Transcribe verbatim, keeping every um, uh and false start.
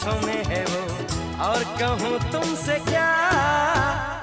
सांसों में है वो, और कहूँ तुमसे क्या।